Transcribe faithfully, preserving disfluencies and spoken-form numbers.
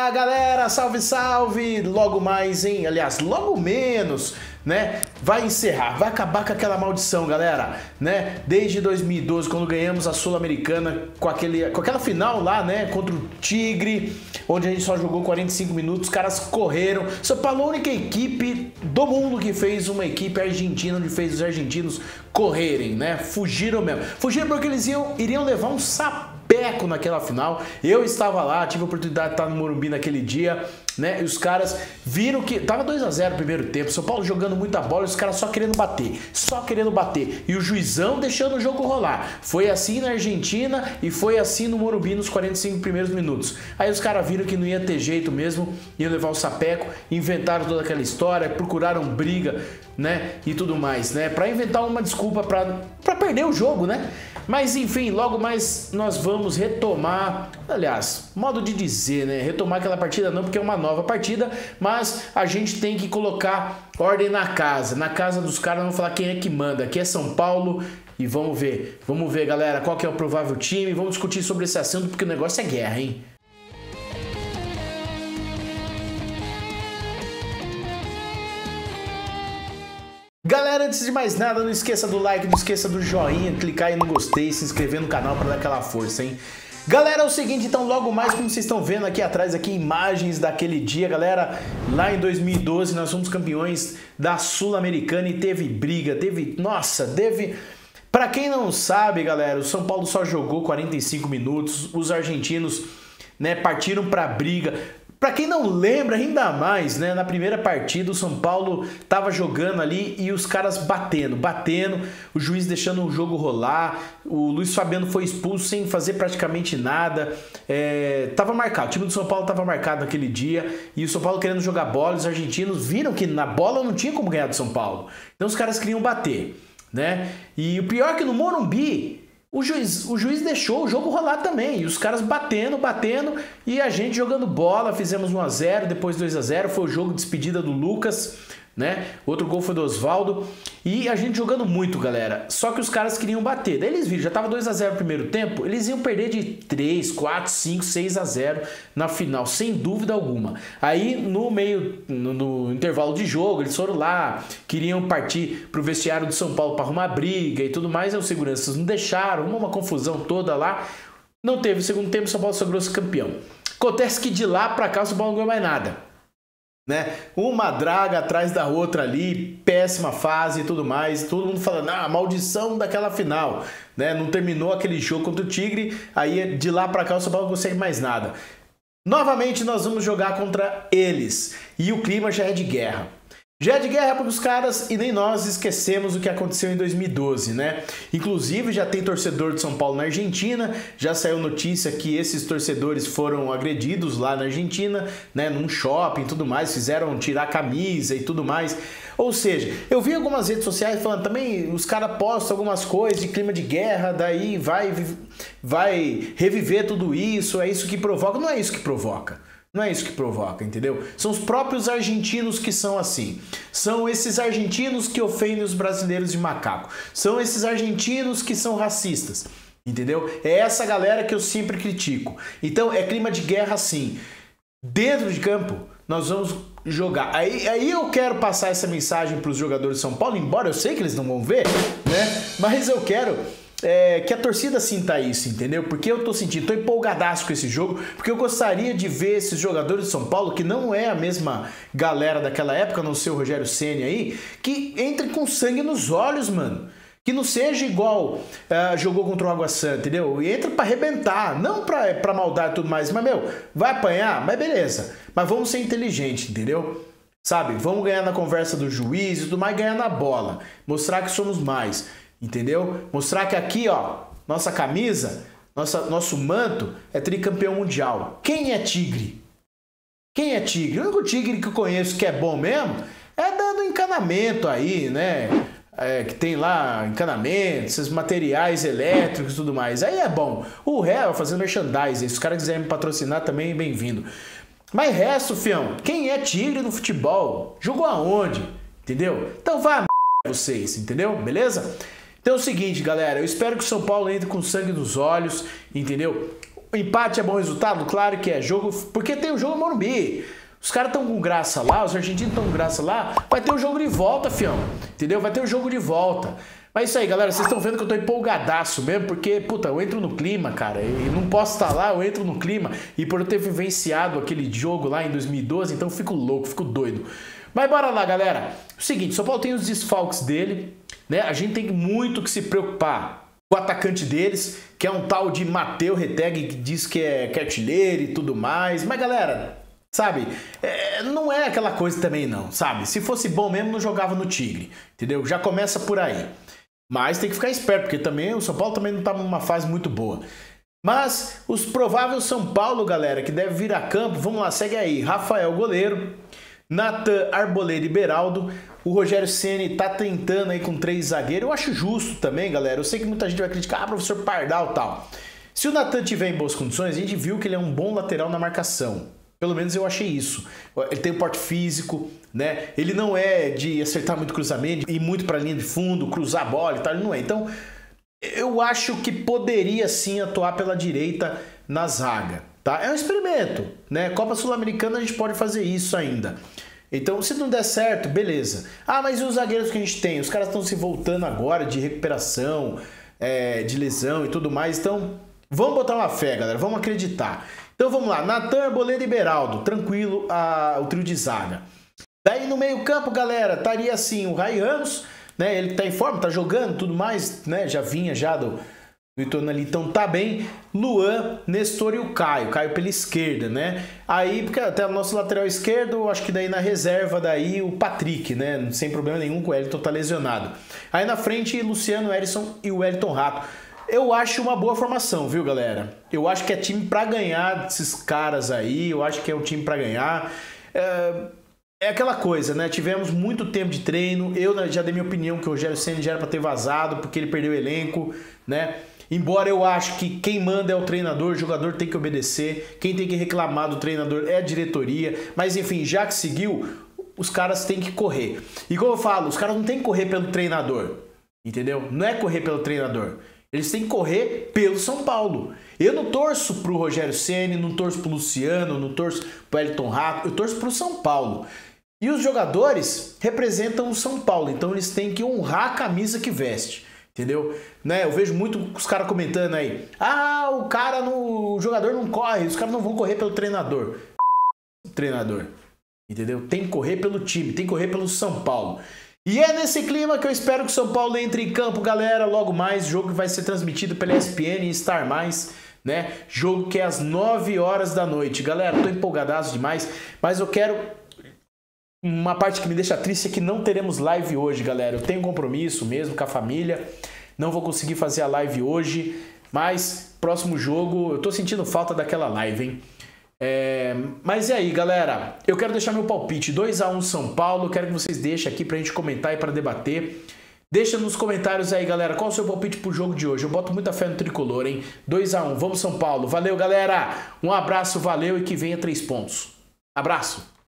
Fala galera, salve salve, logo mais, hein, aliás, logo menos, né, vai encerrar, vai acabar com aquela maldição galera, né, desde dois mil e doze, quando ganhamos a Sul-Americana com, aquele, com aquela final lá, né, contra o Tigre, onde a gente só jogou quarenta e cinco minutos, os caras correram. São Paulo é a única equipe do mundo que fez uma equipe argentina, onde fez os argentinos correrem, né, fugiram mesmo, fugiram porque eles iam, iriam levar um sapato Peco naquela final. Eu estava lá, tive a oportunidade de estar no Morumbi naquele dia, né? E os caras viram que tava dois a zero no primeiro tempo, São Paulo jogando muita bola e os caras só querendo bater, só querendo bater. E o juizão deixando o jogo rolar. Foi assim na Argentina e foi assim no Morumbi nos quarenta e cinco primeiros minutos. Aí os caras viram que não ia ter jeito mesmo, iam levar o sapeco, inventaram toda aquela história, procuraram briga, né? E tudo mais, né? Para inventar uma desculpa para para perder o jogo, né? Mas enfim, logo mais nós vamos retomar, aliás, modo de dizer, né? Retomar aquela partida não, porque é uma nova partida, mas a gente tem que colocar ordem na casa. Na casa dos caras, vamos falar quem é que manda. Aqui é São Paulo e vamos ver. Vamos ver, galera, qual que é o provável time. Vamos discutir sobre esse assunto, porque o negócio é guerra, hein? Galera, antes de mais nada, não esqueça do like, não esqueça do joinha, clicar aí no gostei, se inscrever no canal para dar aquela força, hein? Galera, é o seguinte, então logo mais, como vocês estão vendo aqui atrás, aqui imagens daquele dia, galera, lá em dois mil e doze nós fomos campeões da Sul-Americana e teve briga, teve, nossa, teve... Pra quem não sabe, galera, o São Paulo só jogou quarenta e cinco minutos, os argentinos, né, partiram pra briga. Pra quem não lembra, ainda mais, né? Na primeira partida o São Paulo tava jogando ali e os caras batendo, batendo, o juiz deixando o jogo rolar, o Luiz Fabiano foi expulso sem fazer praticamente nada, é, tava marcado, o time do São Paulo tava marcado naquele dia e o São Paulo querendo jogar bola, os argentinos viram que na bola não tinha como ganhar do São Paulo, então os caras queriam bater, né? E o pior é que no Morumbi O juiz, o juiz deixou o jogo rolar também, e os caras batendo, batendo, e a gente jogando bola, fizemos um a zero, depois dois a zero, foi o jogo de despedida do Lucas, né? Outro gol foi do Osvaldo, e a gente jogando muito, galera, só que os caras queriam bater, daí eles viram, já tava dois a zero no primeiro tempo, eles iam perder de três, quatro, cinco, seis a zero na final, sem dúvida alguma. Aí no meio, no, no intervalo de jogo, eles foram lá, queriam partir pro vestiário do São Paulo para arrumar briga e tudo mais, aí os seguranças não deixaram, uma, uma confusão toda lá, não teve segundo tempo, o São Paulo sagrou-se campeão. Acontece que de lá para cá o São Paulo não ganhou mais nada. Né? Uma draga atrás da outra ali, péssima fase e tudo mais, todo mundo falando, ah, maldição daquela final, né? Não terminou aquele jogo contra o Tigre, aí de lá pra cá o São Paulo não consegue mais nada. Novamente nós vamos jogar contra eles, e o clima já é de guerra. Já é de guerra porque os caras, e nem nós esquecemos o que aconteceu em dois mil e doze, né? Inclusive já tem torcedor de São Paulo na Argentina, já saiu notícia que esses torcedores foram agredidos lá na Argentina, né? Num shopping e tudo mais, fizeram tirar a camisa e tudo mais. Ou seja, eu vi algumas redes sociais falando também, os caras postam algumas coisas de clima de guerra, daí vai, vai reviver tudo isso, é isso que provoca. Não é isso que provoca. Não é isso que provoca, entendeu? São os próprios argentinos que são assim. São esses argentinos que ofendem os brasileiros de macaco. São esses argentinos que são racistas, entendeu? É essa galera que eu sempre critico. Então é clima de guerra sim. Dentro de campo, nós vamos jogar. Aí, aí eu quero passar essa mensagem para os jogadores de São Paulo, embora eu sei que eles não vão ver, né? Mas eu quero... É, que a torcida sinta isso, entendeu? Porque eu tô sentindo, tô empolgadaço com esse jogo, porque eu gostaria de ver esses jogadores de São Paulo, que não é a mesma galera daquela época, não ser o Rogério Ceni aí, que entrem com sangue nos olhos, mano. Que não seja igual uh, jogou contra o Água Santa, entendeu? E entra pra arrebentar, não pra, pra maldade e tudo mais, mas, meu, vai apanhar? Mas beleza. Mas vamos ser inteligentes, entendeu? Sabe? Vamos ganhar na conversa do juiz e tudo mais, ganhar na bola. Mostrar que somos mais. Entendeu? Mostrar que aqui, ó, nossa camisa, nossa, nosso manto é tricampeão mundial. Quem é tigre? Quem é tigre? O único tigre que eu conheço que é bom mesmo é dando encanamento aí, né? É, que tem lá encanamento, esses materiais elétricos e tudo mais. Aí é bom. O réu fazendo merchandising. Se os caras quiserem me patrocinar também, bem-vindo. Mas resto, fião, quem é tigre no futebol? Jogou aonde? Entendeu? Então vá a vocês, entendeu? Beleza? Então é o seguinte, galera, eu espero que o São Paulo entre com sangue nos olhos, entendeu? O empate é bom resultado? Claro que é. Jogo, porque tem o jogo Morumbi. Os caras estão com graça lá, os argentinos estão com graça lá. Vai ter o jogo de volta, fião. Entendeu? Vai ter o jogo de volta. Mas é isso aí, galera. Vocês estão vendo que eu tô empolgadaço mesmo, porque, puta, eu entro no clima, cara. E não posso estar lá, eu entro no clima. E por eu ter vivenciado aquele jogo lá em dois mil e doze, então eu fico louco, fico doido. Mas bora lá, galera. O seguinte, São Paulo tem os desfalques dele, né? A gente tem muito que se preocupar com o atacante deles, que é um tal de Matheus Retegui, que diz que é artilheiro e tudo mais. Mas, galera, sabe, é, não é aquela coisa também não, sabe? Se fosse bom mesmo, não jogava no Tigre, entendeu? Já começa por aí. Mas tem que ficar esperto, porque também o São Paulo também não tá numa fase muito boa. Mas os prováveis São Paulo, galera, que deve vir a campo, vamos lá, segue aí. Rafael, goleiro. Natan, Arboleda e Beraldo. O Rogério Ceni tá tentando aí com três zagueiros. Eu acho justo também, galera. Eu sei que muita gente vai criticar, ah, professor Pardal e tal. Se o Natan tiver em boas condições, a gente viu que ele é um bom lateral na marcação. Pelo menos eu achei isso. Ele tem um porte físico, né? Ele não é de acertar muito cruzamento, ir muito para a linha de fundo, cruzar a bola e tal, ele não é. Então, eu acho que poderia sim atuar pela direita na zaga, tá? É um experimento, né? Copa Sul-Americana a gente pode fazer isso ainda. Então, se não der certo, beleza. Ah, mas e os zagueiros que a gente tem? Os caras estão se voltando agora de recuperação, é, de lesão e tudo mais. Então, vamos botar uma fé, galera. Vamos acreditar. Então, vamos lá. Natan, Arboleda e Beraldo. Tranquilo, a, o trio de zaga. Daí, no meio campo, galera, estaria assim o Ray Ramos, né? Ele tá em forma, tá jogando tudo mais, né? Já vinha já do... do Ituano ali, então tá bem. Luan, Nestor e o Caio. Caio pela esquerda, né? Aí, porque até o nosso lateral esquerdo, acho que daí na reserva, daí o Patrick, né? Sem problema nenhum, com o Wellington tá lesionado. Aí na frente, Luciano, Erisson e o Wellington Rato. Eu acho uma boa formação, viu, galera? Eu acho que é time pra ganhar desses caras aí. Eu acho que é um time pra ganhar. É... É aquela coisa, né? Tivemos muito tempo de treino. Eu já dei minha opinião que o Rogério Ceni já era para ter vazado porque ele perdeu o elenco, né? Embora eu acho que quem manda é o treinador, o jogador tem que obedecer. Quem tem que reclamar do treinador é a diretoria. Mas enfim, já que seguiu, os caras têm que correr. E como eu falo, os caras não têm que correr pelo treinador, entendeu? Não é correr pelo treinador. Eles têm que correr pelo São Paulo. Eu não torço pro Rogério Ceni, não torço pro Luciano, não torço pro Wellington Rato, eu torço pro São Paulo. E os jogadores representam o São Paulo, então eles têm que honrar a camisa que veste, entendeu? Né? Eu vejo muito os caras comentando aí, ah, o cara, no, o jogador não corre, os caras não vão correr pelo treinador. Treinador, entendeu? Tem que correr pelo time, tem que correr pelo São Paulo. E é nesse clima que eu espero que o São Paulo entre em campo, galera, logo mais, jogo que vai ser transmitido pela E S P N e Star Mais, né? Jogo que é às nove horas da noite. Galera, tô empolgadaço demais, mas eu quero... Uma parte que me deixa triste é que não teremos live hoje, galera. Eu tenho compromisso mesmo com a família. Não vou conseguir fazer a live hoje. Mas, próximo jogo, eu tô sentindo falta daquela live, hein? É... Mas e aí, galera? Eu quero deixar meu palpite. dois a um São Paulo. Quero que vocês deixem aqui pra gente comentar e pra debater. Deixa nos comentários aí, galera. Qual o seu palpite pro jogo de hoje? Eu boto muita fé no tricolor, hein? dois a um. Vamos, São Paulo. Valeu, galera. Um abraço, valeu e que venha três pontos. Abraço.